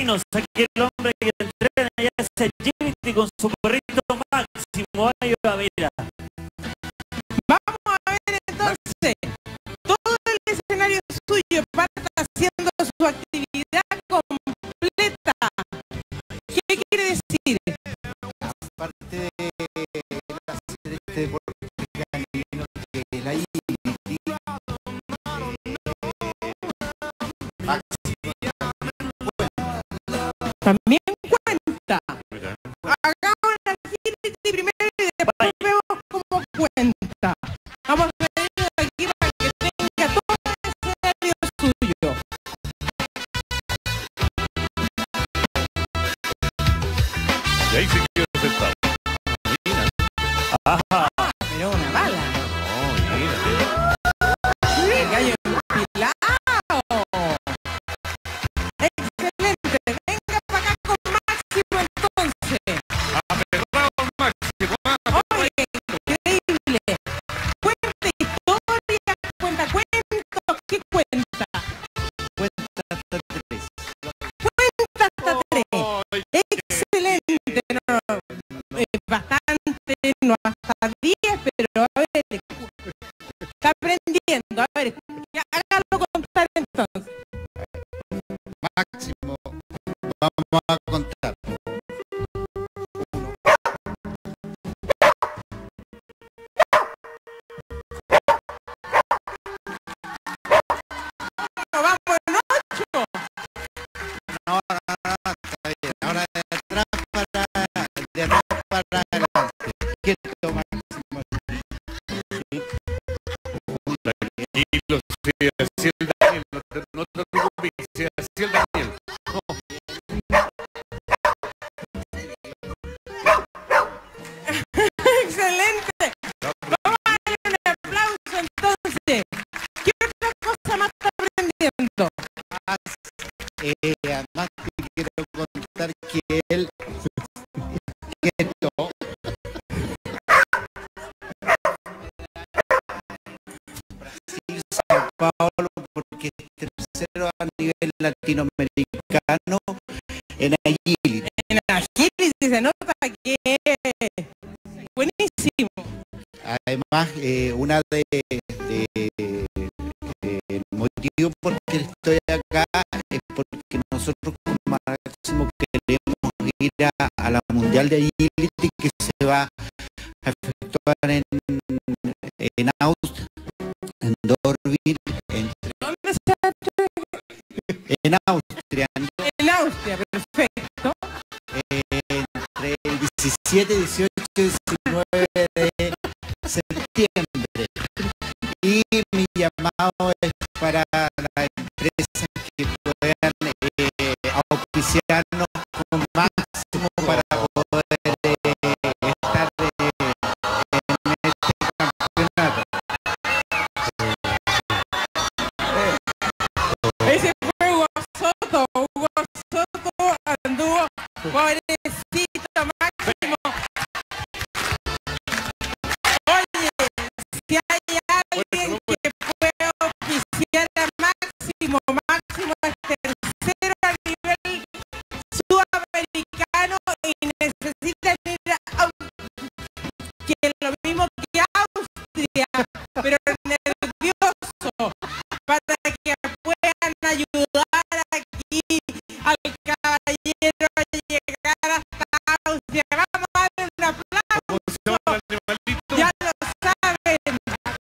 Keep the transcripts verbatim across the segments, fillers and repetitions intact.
caminos. Aquí el hombre que entrena ya es Agility con su corrito máximo. Ahí va, mira. Vamos a ver entonces. Todo el escenario suyo parte haciendo su actividad completa. ¿Qué quiere decir? Aparte de hacer este deporte canino, que el Agility también cuenta. Hagamos el Agility primero y después vemos cómo cuenta. Vamos a ver aquí para que tenga todo el escenario suyo. Y ahí se quedó sentado. Mira. Ajá. Pero una bala. Oh, mira. El gallo empilado. Excelente. Venga para acá con Máximo entonces. Aferrado al máximo. Ah, Oye, increíble. Cuenta historia, cuenta cuentos. ¿Qué cuenta? cuenta hasta tres. Cuenta hasta tres. ay, Excelente. No, eh, bastante, no hasta diez, pero a ver, está aprendiendo. A ver, hágalo contar entonces. Máximo, vamos a contar. Vamos en ocho. No, no, no, está bien. Ahora de atrás para, de atrás para adelante. Quieto, Máximo. tranquilo, si así el Daniel, no te, no te preocupes, si así el Daniel. Excelente. Vamos a darle un aplauso entonces. ¿Qué otra cosa más está aprendiendo? Eh, además te quiero contar que él quieto, Brasil, Sao Paulo, porque es tercero a nivel latinoamericano en Agility. En Agility se nota que es buenísimo. Además, eh, una de, de eh, el motivo por el que estoy acá es porque nosotros con Máximo queremos ir a, a la Mundial de Agility que se va a efectuar en, en Austria, en Deauville, en, ¿Dónde se hace? en Austria, en, En Austria, perfecto. eh, entre el diecisiete, dieciocho y diecinueve de septiembre. Y mi llamado es para las empresas que puedan eh, auspiciarnos con Máximo para poder eh, estar eh, en este campeonato. Ese fue Hugo Soto. Hugo Soto anduvo pobrecito Máximo. Oye, si hay alguien que puede oficiar a Máximo, Máximo es tercero a nivel sudamericano y necesitan ir a que es lo mismo que Austria, pero nervioso, para que puedan ayudar aquí al caballero a llegar hasta Austria. Vamos a darle un aplauso. Ya lo saben.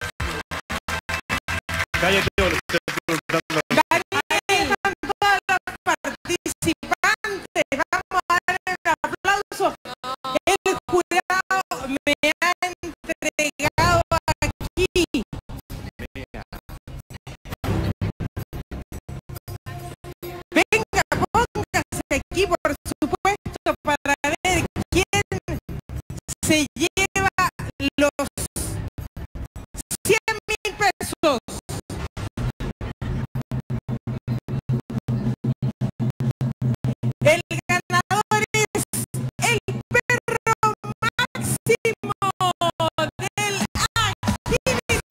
Cállate, ahora estoy preguntando. Daniel, están todos los participantes. Vamos a darle un aplauso. El jurado me ha entregado aquí. Venga, póngase aquí, por supuesto, para ver quién se lleva los cien mil pesos. El ganador es el perro Máximo del Agility.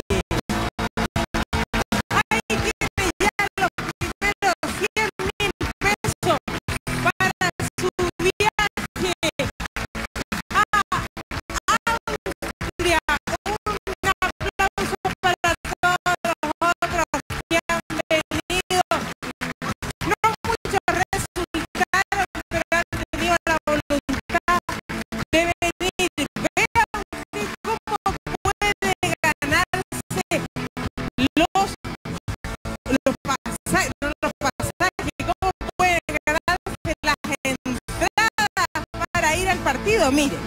Ahí tiene ya los primeros cien mil partido, mire,